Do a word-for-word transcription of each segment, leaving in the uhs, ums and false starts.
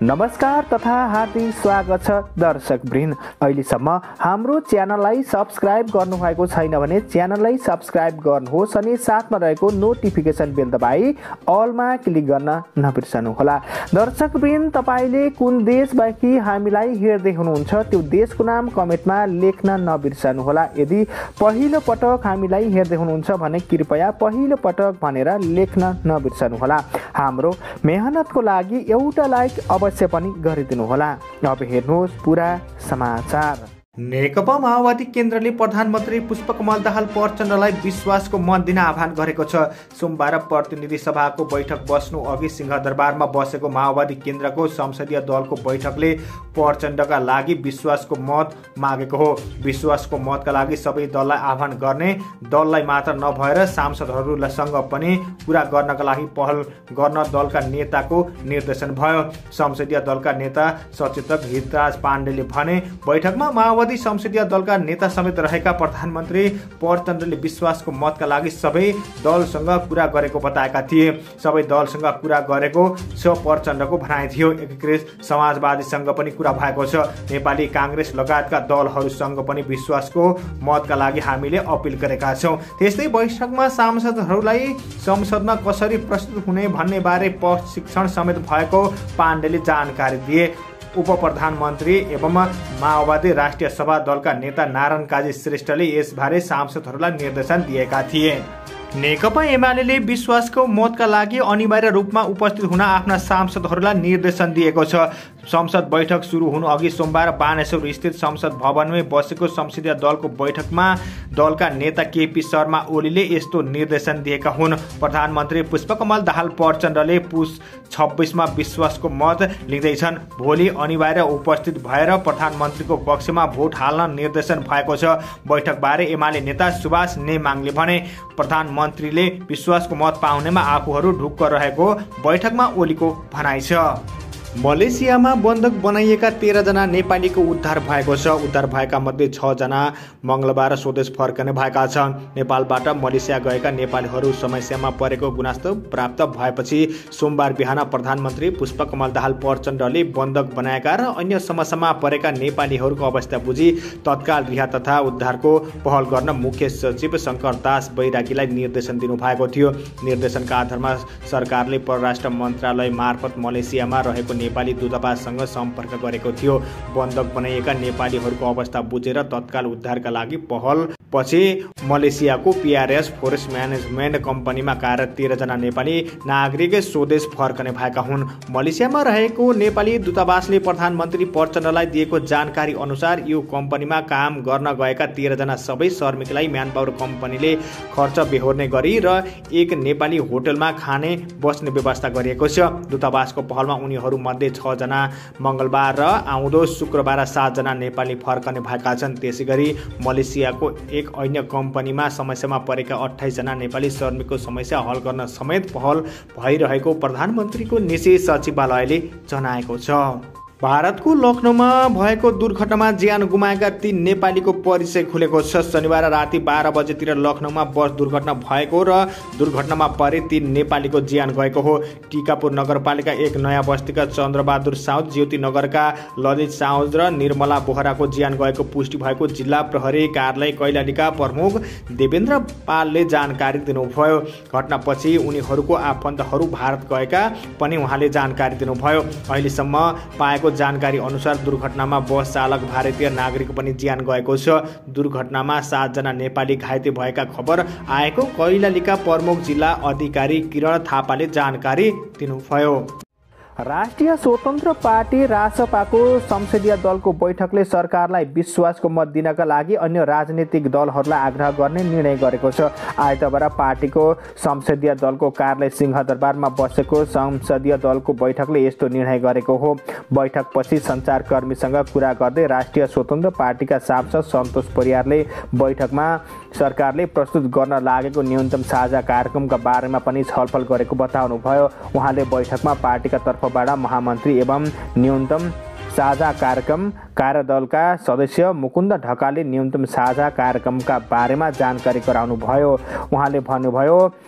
नमस्कार तथा हार्दिक स्वागत छ दर्शकवृन्द। अहिलेसम्म हाम्रो च्यानललाई सब्स्क्राइब गर्नुभएको छैन भने च्यानललाई सब्स्क्राइब गर्नुहोस् अनि साथमा रहेको नोटिफिकेसन बेल दबाई अलमा क्लिक गर्न नबिर्सनुहोला। दर्शकवृन्द, तपाईले कुन देशदेखि हामीलाई हेर्दै हुनुहुन्छ त्यो देशको नाम कमेन्टमा लेख्न नबिर्सनुहोला। यदि पहिलो पटक हामीलाई हेर्दै हुनुहुन्छ भने कृपया पहिलो पटक भनेर लेख्न नबिर्सनुहोला। हाम्रो मेहनतको लागि एउटा लाइक अवश्य पनि गरिदिनु होला। अब हेर्नुहोस् पुरा समाचार। नेकपा माओवादी केन्द्रले प्रधानमन्त्री पुष्पकमल दाहाल प्रचण्डलाई विश्वासको मत दिन आह्वान गरेको छ। सोमबार प्रतिनिधि सभाको बैठक बस्नु अघि सिंहदरबारमा बसेको माओवादी केन्द्रको संसदीय दलको बैठकले प्रचण्डका लागि विश्वासको मत मागेको हो। विश्वासको मतका लागि सबै दललाई आह्वान गर्ने, दललाई मात्र नभएर सांसदहरूसँग पनि कुरा गर्नका लागि पहल गर्न दलका नेताको निर्देशन भयो। संसदीय दलका नेता सचेतक हितराज पाण्डेले भने, बैठकमा माओवादी संसदीय दलका नेता समेत रहेका प्रधानमन्त्री प्रचण्डले विश्वासको मतका लागि सबै दलसँग कुरा गरेको बताएका थिए। सबै दलसँग कुरा गरेको छ प्रचण्डको भनाइ थियो। एकीकृत समाजवादीसँग पनि कुरा भएको छ। नेपाली कांग्रेस लगायतका दलहरूसँग पनि विश्वासको मतका लागि हामीले अपिल गरेका छौँ। त्यस्तै बैठकमा सांसदहरूलाई संसदमा कसरी प्रस्तुत हुने भन्ने बारे प्रशिक्षण समेत भएको पाण्डेले जानकारी दिए। उप प्रधानमन्त्री एवं माओवादी राष्ट्रिय सभा दलका नेता नारायण काजी श्रेष्ठले यसबारे सांसदहरूलाई निर्देशन दिएका थिए। नेकपा एमाले विश्वासको मतका लागि अनिवार्य रूपमा उपस्थित हुन आफ्ना सांसदहरूलाई निर्देशन दिएको छ। संसद बैठक सुरु हुनु अघि सोमबार बानेश्वर स्थित संसद भवनमै बसेको संसदीय दलको बैठकमा दलका नेता केपी शर्मा ओलीले यस्तो निर्देशन दिएका हुन्। प्रधानमन्त्री पुष्पकमल दाहाल प्रचण्डले पुस छब्बिसमा विश्वासको मत लिँदैछन्। भोलि अनिवार्य उपस्थित भएर प्रधानमन्त्रीको पक्षमा भोट हाल्न निर्देशन भएको छ। बैठकबारे एमाले नेता सुभाष नेमाङले भने, प्रधानमन्त्रीले विश्वासको मत पाउनेमा आफूहरू ढुक्क रहेको बैठकमा ओलीको भनाइ छ। मलेसियामा बन्धक बनाइएका तेह्रजना नेपालीको उद्धार भएको छ। उद्धार भएका मध्ये छजना मङ्गलबार स्वदेश फर्कने भएका छन्। नेपालबाट मलेसिया गएका नेपालीहरू समस्यामा परेको गुनासो प्राप्त भएपछि सोमबार बिहान प्रधानमन्त्री पुष्पकमल दाहाल प्रचण्डले बन्धक बनाएका र अन्य समस्यामा परेका नेपालीहरूको अवस्था बुझी तत्काल रिहा तथा उद्धारको पहल गर्न मुख्य सचिव शङ्कर दास बैरागीलाई निर्देशन दिनुभएको थियो। निर्देशनका आधारमा सरकारले परराष्ट्र मन्त्रालय मार्फत मलेसियामा रहेको नेपाली दूतावाससँग सम्पर्क गरेको थियो। बन्धक बनाइएका नेपालीहरूको अवस्था बुझेर तत्काल उद्धारका लागि पहल पछि मलेसियाको पीआरएस फोरेस्ट म्यानेजमेन्ट कम्पनीमा कार्यरत तेह्रजना नेपाली नागरिक स्वदेश फर्कने भएका हुन्। मलेसियामा रहेको नेपाली दूतावासले प्रधानमन्त्री प्रचण्डलाई दिएको जानकारी अनुसार यो कम्पनीमा काम गर्न गएका तेह्रजना सबै श्रमिकलाई म्यानपावर कम्पनीले खर्च बेहोर्ने गरी र एक नेपाली होटलमा खाने बस्ने व्यवस्था गरिएको छ। दूतावासको पहलमा उनीहरू मध्ये छजना मङ्गलबार र आउँदो शुक्रबार सातजना नेपाली फर्कने भएका छन्। त्यसै गरी मलेसियाको एक अन्य कम्पनीमा समस्यामा परेका अट्ठाइस जना नेपाली श्रमिकको समस्या हल गर्न समेत पहल भइरहेको प्रधानमन्त्रीको निजी सचिवालयले जनाएको छ। भारतको लखनऊमा भएको दुर्घटनामा ज्यान गुमाएका तीन नेपालीको परिचय खुलेको छ। शनिबार राति बाह्र बजेतिर लखनऊमा बस दुर्घटना भएको र दुर्घटनामा परे तीन नेपालीको ज्यान गएको हो। टिकापुर नगरपालिका एक नयाँ बस्तीका चन्द्रबहादुर साउद, ज्योति नगरका ललित साउद र निर्मला बोहराको ज्यान गएको पुष्टि भएको जिल्ला प्रहरी कार्यालय कैलालीका प्रमुख देवेन्द्र पालले जानकारी दिनुभयो। घटनापछि उनीहरूको आफन्तहरू भारत गएका पनि उहाँले जानकारी दिनुभयो। अहिलेसम्म पाएको जानकारी अनुसार दुर्घटनामा बस चालक भारतीय नागरिक पनि ज्यान गएको छ। दुर्घटनामा सातजना नेपाली घाइते भएका खबर आएको कैलालीका प्रमुख जिल्ला अधिकारी किरण थापाले जानकारी दिनुभयो। राष्ट्रिय स्वतन्त्र पार्टी रासपाको संसदीय दलको बैठकले सरकारलाई विश्वासको मत दिनका लागि अन्य राजनीतिक दलहरूलाई आग्रह गर्ने निर्णय गरेको छ। आइतबार पार्टीको संसदीय दलको कार्यालय सिंहदरबारमा बसेको संसदीय दलको बैठकले यस्तो निर्णय गरेको हो। बैठकपछि सञ्चारकर्मीसँग कुरा गर्दै राष्ट्रिय स्वतन्त्र पार्टीका सांसद सन्तोष परियारले बैठकमा सरकारले प्रस्तुत गर्न लागेको न्यूनतम साझा कार्यक्रमका बारेमा पनि छलफल गरेको बताउनुभयो। उहाँले बैठकमा पार्टीका तर्फबाट महामन्त्री एवं न्यूनतम साझा कार्यक्रम कार्यदलका सदस्य मुकुन्द ढकालले न्यूनतम साझा कार्यक्रमका बारेमा जानकारी गराउनुभयो। उहाँले भन्नुभयो,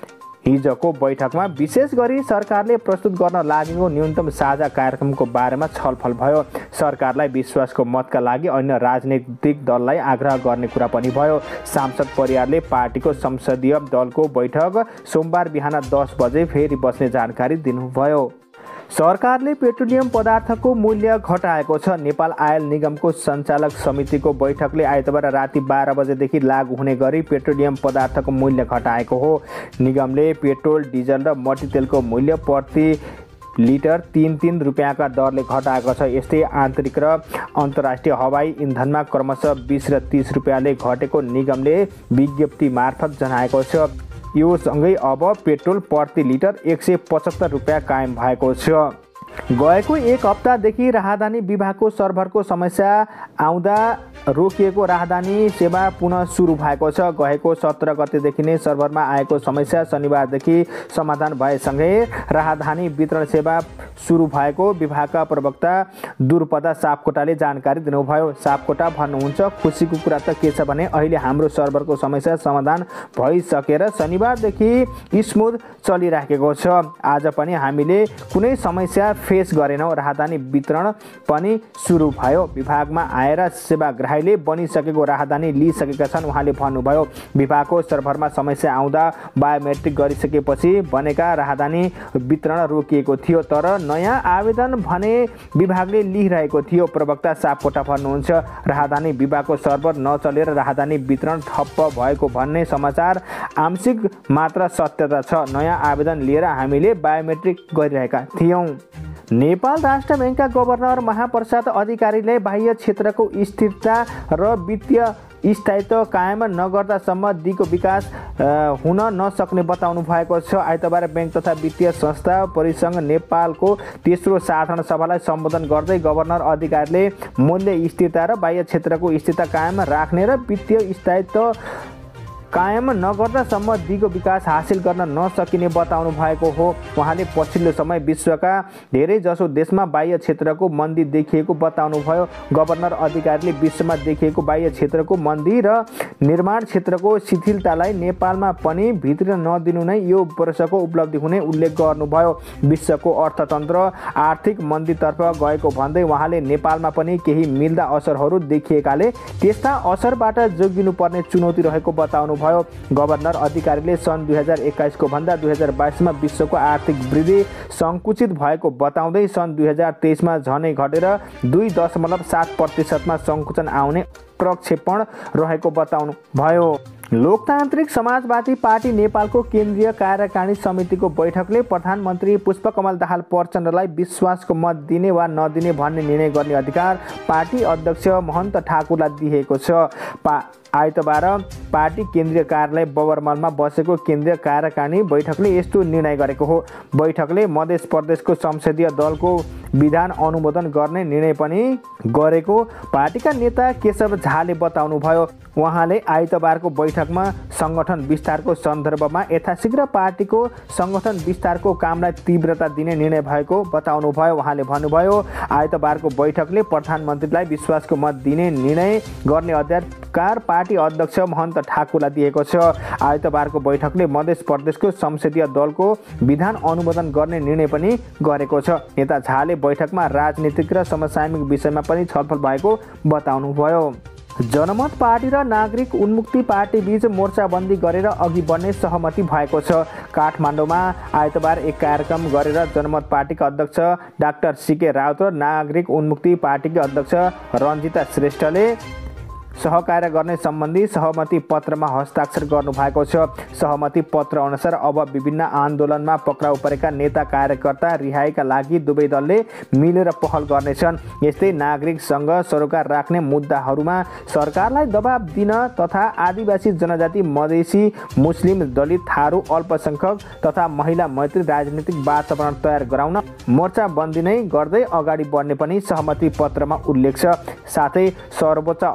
हिजोको बैठकमा विशेष गरी सरकारले प्रस्तुत गर्न लागेको न्यूनतम साझा कार्यक्रमको बारेमा छलफल भयो। सरकारलाई विश्वासको मतका लागि अन्य राजनीतिक दललाई आग्रह गर्ने कुरा पनि भयो। सांसद परियारले पार्टीको संसदीय दलको बैठक सोमबार बिहान दस बजे फेरि बस्ने जानकारी दिनुभयो। सरकारले पेट्रोलियम पदार्थको मूल्य घटाएको छ। नेपाल आयल निगमको सञ्चालक समितिको बैठकले आइतबार राति बाह्र बजेदेखि लागू हुने गरी पेट्रोलियम पदार्थको मूल्य घटाएको हो। निगमले पेट्रोल, डिजल र मट्टीतेलको मूल्य प्रति लिटर तीन तीन रुपियाँका दरले घटाएको छ। यस्तै आन्तरिक र अन्तर्राष्ट्रिय हवाई इन्धनमा क्रमशः बिस र तीस रुपियाँले घटेको निगमले विज्ञप्ति मार्फत जनाएको छ। यो सँगै अब पेट्रोल प्रति लिटर एक सय पचहत्तर रुपियाँ कायम भएको छ। गएको एक हप्तादेखि राहदानी विभागको सर्भरको समस्या आउँदा रोकिएको राहदानी सेवा पुनः सुरु भएको छ। गएको सत्र गतेदेखि नै सर्भरमा आएको समस्या शनिबारदेखि समाधान भएसँगै राहदानी वितरण सेवा सुरु भएको विभागका प्रवक्ता दुर्पदा सापकोटाले जानकारी दिनुभयो। सापकोटा भन्नुहुन्छ, खुसीको कुरा त के छ भने अहिले हाम्रो सर्भरको समस्या समाधान भइसकेर शनिबारदेखि स्मुथ चलिराखेको छ। आज पनि हामीले कुनै समस्या फेस गरेनौँ। राहदानी वितरण पनि सुरु भयो। विभागमा आएर सेवाग्राहीले बनिसकेको राहदानी लिइसकेका छन् उहाँले भन्नुभयो। विभागको सर्भरमा समस्या आउँदा बायोमेट्रिक गरिसकेपछि बनेका राहदानी वितरण रोकिएको थियो, तर नयाँ आवेदन भने विभागले लिइरहेको थियो। प्रवक्ता सापकोटा भन्नुहुन्छ, राहदानी विभागको सर्भर नचलेर राहदानी वितरण ठप्प भएको भन्ने समाचार आंशिक मात्र सत्यता छ। नयाँ आवेदन लिएर हामीले बायोमेट्रिक गरिरहेका थियौँ। नेपाल राष्ट्र ब्याङ्कका गभर्नर महाप्रसाद अधिकारीले बाह्य क्षेत्रको स्थिरता र वित्तीय स्थायित्व कायम नगर्दासम्म दिगो विकास हुन नसक्ने बताउनु भएको छ। आइतबार ब्याङ्क तथा वित्तीय संस्था परिसंघ नेपालको तेस्रो साधारण सभालाई सम्बोधन गर्दै गभर्नर अधिकारीले मूल्य स्थिरता र बाह्य क्षेत्रको स्थिरता कायम राख्ने र वित्तीय स्थायित्व कायम नगर्दासम्म दिगो विकास हासिल गर्न नसकिने बताउनु भएको हो। उहाँले पछिल्लो समय विश्वका धेरै जसो देशमा बाह्य क्षेत्रको मन्दी देखिएको बताउनु भयो। गभर्नर अधिकारीले विश्वमा देखिएको बाह्य क्षेत्रको मन्दी र निर्माण क्षेत्रको शिथिलतालाई नेपालमा पनि भित्र नदिनु नै यो वर्षको उपलब्धि हुने उल्लेख गर्नुभयो। विश्वको अर्थतन्त्र आर्थिक मन्दीतर्फ गएको भन्दै उहाँले नेपालमा पनि केही मिल्दा असरहरू देखिएकाले त्यस्ता असरबाट जोगिनुपर्ने चुनौती रहेको बताउनु भयो। गभर्नर अधिकारीले सन् दुई हजार एक्काइसको भन्दा दुई हजार बाइसमा विश्वको आर्थिक वृद्धि सङ्कुचित भएको बताउँदै सन् दुई हजार तेइसमा झनै घटेर दुई दशमलव सात प्रतिशतमा सङ्कुचन आउने प्रक्षेपण रहेको बताउनु भयो। लोकतान्त्रिक समाजवादी पार्टी नेपालको केन्द्रीय कार्यकारिणी समितिको बैठकले प्रधानमन्त्री पुष्पकमल दाहाल प्रचण्डलाई विश्वासको मत दिने वा नदिने भन्ने निर्णय गर्ने अधिकार पार्टी अध्यक्ष महन्त ठाकुरलाई दिएको छ। पा आइतबार पार्टी केन्द्रीय कार्यालय बगरमलमा बसेको केन्द्रीय कार्यकारिणी बैठकले यस्तो निर्णय गरेको हो। बैठकले मध्य प्रदेशको संसदीय दलको विधान अनुमोदन गर्ने निर्णय पनि गरेको पार्टीका नेता केशव झाले बताउनुभयो। उहाँले आइतबारको बैठकमा सङ्गठन विस्तारको सन्दर्भमा यथाशीघ्र पार्टीको सङ्गठन विस्तारको कामलाई तीव्रता दिने निर्णय भएको बताउनुभयो। उहाँले भन्नुभयो, आइतबारको बैठकले प्रधानमन्त्रीलाई विश्वासको मत दिने निर्णय गर्ने अधिकार पार्टी अध्यक्ष महन्त ठाकुरलाई दिएको छ। आइतबारको बैठकले मध्य प्रदेशको संसदीय दलको विधान अनुमोदन गर्ने निर्णय पनि गरेको छ। नेता झाले बैठकमा राजनीतिक र समसामयिक विषयमा पनि छलफल भएको बताउनुभयो। जनमत पार्टी र नागरिक उन्मुक्ति पार्टी बीच मोर्चाबन्दी गरेर अघि बढ्ने सहमति भएको छ। काठमाडौँमा आइतबार एक कार्यक्रम गरेर जनमत पार्टीका अध्यक्ष डाक्टर सीके राउत र नागरिक उन्मुक्ति पार्टीकी अध्यक्ष रञ्जिता श्रेष्ठले सहकार्य गर्ने सम्बन्धी सहमति पत्रमा हस्ताक्षर गर्नुभएको छ। सहमति पत्र अनुसार अब विभिन्न आन्दोलनमा पक्राउ परेका नेता कार्यकर्ता रिहाइका लागि दुवै दलले मिलेर पहल गर्नेछन्। यस्तै नागरिकसँग सरोकार राख्ने मुद्दाहरूमा सरकारलाई दबाब दिन तथा आदिवासी जनजाति, मधेसी, मुस्लिम, दलित, थारू, अल्पसङ्ख्यक तथा महिला मैत्री राजनीतिक वातावरण तयार गराउन मोर्चाबन्दी नै गर्दै अगाडि बढ्ने पनि सहमति पत्रमा उल्लेख छ। साथै सर्वोच्च अदालतले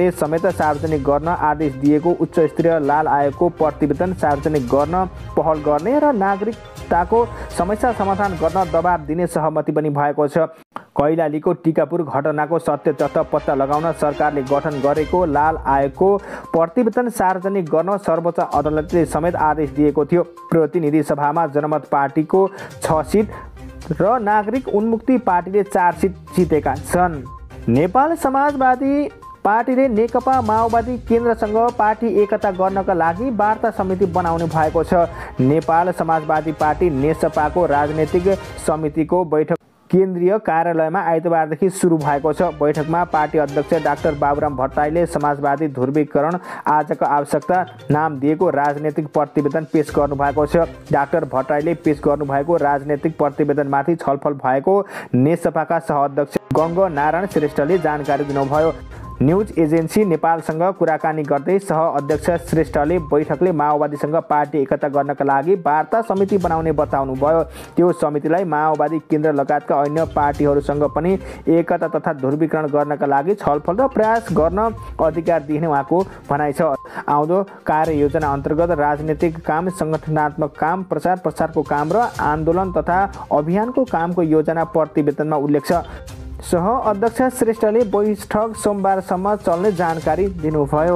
बैठकले समेत सार्वजनिक गर्न आदेश दिएको उच्च स्तरीय लाल आयोगको प्रतिवेदन सार्वजनिक गर्न पहल गर्ने र नागरिकताको समस्या समाधान गर्न दबाब दिने सहमति पनि भएको छ। कैलालीको टिकापुर घटनाको सत्य तथ्य पत्ता लगाउन सरकारले गठन गरेको लाल आयोगको प्रतिवेदन सार्वजनिक गर्न सर्वोच्च अदालतले समेत आदेश दिएको थियो। प्रतिनिधि सभामा जनमत पार्टीको छ सिट र नागरिक उन्मुक्ति पार्टीले चार सिट जितेका छन्। नेपाल समाजवादी पार्टीले नेकपा माओवादी केन्द्रसँग पार्टी एकता गर्नका लागि वार्ता समिति बनाउने भएको छ। नेपाल समाजवादी पार्टी नेसपाको राजनैतिक समितिको बैठक केन्द्रीय कार्यालयमा आइतबारदेखि सुरु भएको छ। बैठकमा पार्टी अध्यक्ष डाक्टर बाबुराम भट्टराईले समाजवादी ध्रुवीकरण आजको आवश्यकता नाम दिएको राजनैतिक प्रतिवेदन पेश गर्नुभएको छ। डाक्टर भट्टराईले पेश गर्नुभएको राजनैतिक प्रतिवेदनमाथि छलफल भएको नेसपाका सहअध्यक्ष गङ्ग नारायण श्रेष्ठले जानकारी दिनुभयो। न्युज एजेन्सी नेपालसँग कुराकानी गर्दै सहअध्यक्ष श्रेष्ठले बैठकले माओवादीसँग पार्टी एकता गर्नका लागि वार्ता समिति बनाउने बताउनुभयो। त्यो समितिलाई माओवादी केन्द्र लगायतका अन्य पार्टीहरूसँग पनि एकता तथा ध्रुवीकरण गर्नका लागि छलफल र प्रयास गर्न अधिकार दिने उहाँको भनाइ छ। आउँदो कार्ययोजना अन्तर्गत राजनीतिक काम, सङ्गठनात्मक काम, प्रचार प्रसारको काम र आन्दोलन तथा अभियानको कामको योजना प्रतिवेदनमा उल्लेख छ। सह अध्यक्ष श्रेष्ठले बैठक सोमबारसम्म चल्ने जानकारी दिनुभयो।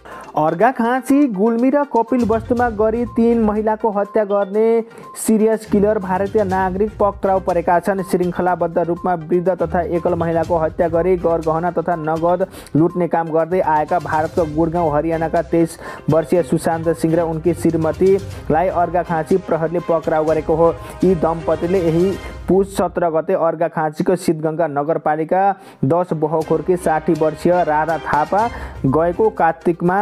अर्घाखाँची, गुल्मी र कपिलवस्तुमा गरी तीन महिलाको हत्या गर्ने सिरियस किलर भारतीय नागरिक पक्राउ परेका छन्। श्रृङ्खलाबद्ध रूपमा वृद्ध तथा एकल महिलाको हत्या गरी गरगहना तथा नगद लुट्ने काम गर्दै आएका भारतको गुडगाउँ हरियाणाका तेइस वर्षीय सुशान्त सिंह र उनकी श्रीमतीलाई अर्घाखाँची प्रहरीले पक्राउ गरेको हो। यी दम्पतिले यही पुस सत्र गते अर्घाखाँचीको सिद्धगङ्गा नगरपालिका दस बहखोरकी साठी वर्षीय राधा थापा, गएको कार्तिकमा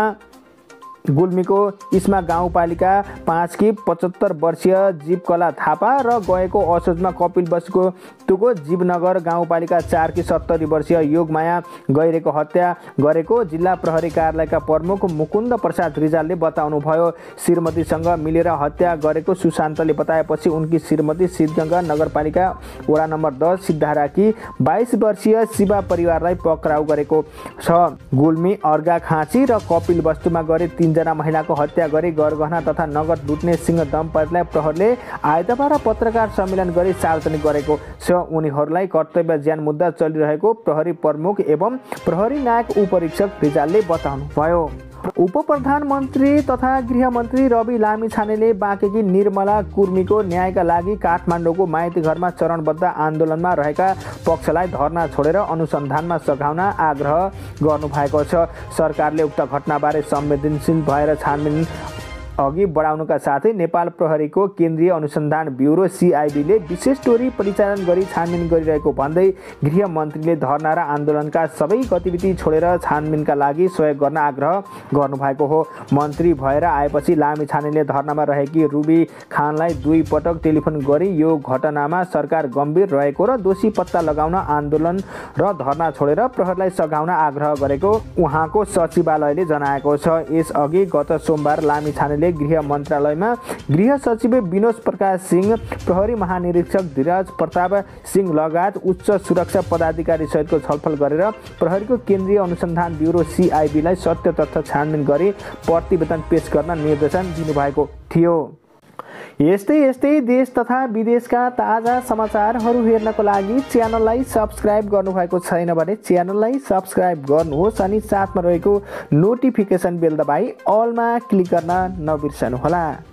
गुल्मीको इस्मा गाउँपालिका पाँच की पचहत्तर वर्षीय जीवकला थापा र गएको असोजमा कपिलवस्तुको तुको जीवनगर गाउँपालिका चार की सत्तरी वर्षीय योगमाया गैरेको हत्या गरेको जिल्ला प्रहरी कार्यालयका प्रमुख मुकुन्द प्रसाद रिजालले बताउनुभयो। श्रीमतीसँग मिलेर हत्या गरेको सुशान्तले बताएपछि उनकी श्रीमती सिद्धगङ्गा नगरपालिका वडा नम्बर दस सिद्धाराकी बाइस वर्षीय शिवा परिवारलाई पक्राउ गरेको छ। गुल्मी, अर्घाखाँची र कपिलवस्तुमा गरे तीनजना महिलाको हत्या गरी गरगहना तथा नगद लुट्ने सिंह दम्पतिलाई प्रहरीले आइतबार पत्रकार सम्मेलन गरी सार्वजनिक गरेको छ। उनीहरूलाई कर्तव्य ज्यान मुद्दा चलिरहेको प्रहरी प्रमुख एवं प्रहरी नायक उपरीक्षक रिजालले बताउनुभयो। उप प्रधानमन्त्री तथा गृहमन्त्री रवि लामिछानेले बाँकेकी निर्मला कुर्मीको न्यायका लागि काठमाडौँको माइती घरमा चरणबद्ध आन्दोलनमा रहेका पक्षलाई धर्ना छोडेर अनुसन्धानमा सघाउन आग्रह गर्नुभएको छ। सरकारले उक्त घटनाबारे संवेदनशील भएर छानबिन अघि बढाउनुका साथै नेपाल प्रहरीको केन्द्रीय अनुसन्धान ब्युरो सिआइबीले विशेष टोली परिचालन गरी छानबिन गरिरहेको भन्दै गृहमन्त्रीले धर्ना र आन्दोलनका सबै गतिविधि छोडेर छानबिनका लागि सहयोग गर्न आग्रह गर्नुभएको हो। मन्त्री भएर आएपछि लामिछानेले धर्नामा रहेकी रुबी खानलाई दुई पटक टेलिफोन गरी यो घटनामा सरकार गम्भीर रहेको र दोषी पत्ता लगाउन आन्दोलन र धर्ना छोडेर प्रहरीलाई सघाउन आग्रह गरेको उहाँको सचिवालयले जनाएको छ। यसअघि गत सोमबार लामिछानेले गृह मन्त्रालयमा गृह सचिव विनोद प्रकाश सिंह, प्रहरी महानिरीक्षक धीरज प्रताप सिंह लगायत उच्च सुरक्षा पदाधिकारी सहितको छलफल गरेर प्रहरीको केन्द्रीय अनुसन्धान ब्युरो सिआइबीलाई सत्य तथ्य छानबिन गरी प्रतिवेदन पेश गर्न निर्देशन दिनुभएको थियो। यस्तै यस्तै देश तथा विदेशका ताजा समाचारहरू हेर्नको लागि च्यानललाई सब्स्क्राइब गर्नुभएको छैन भने च्यानललाई सब्स्क्राइब गर्नुहोस् अनि साथमा रहेको नोटिफिकेसन बेल दबाई अलमा क्लिक गर्न नबिर्सनुहोला।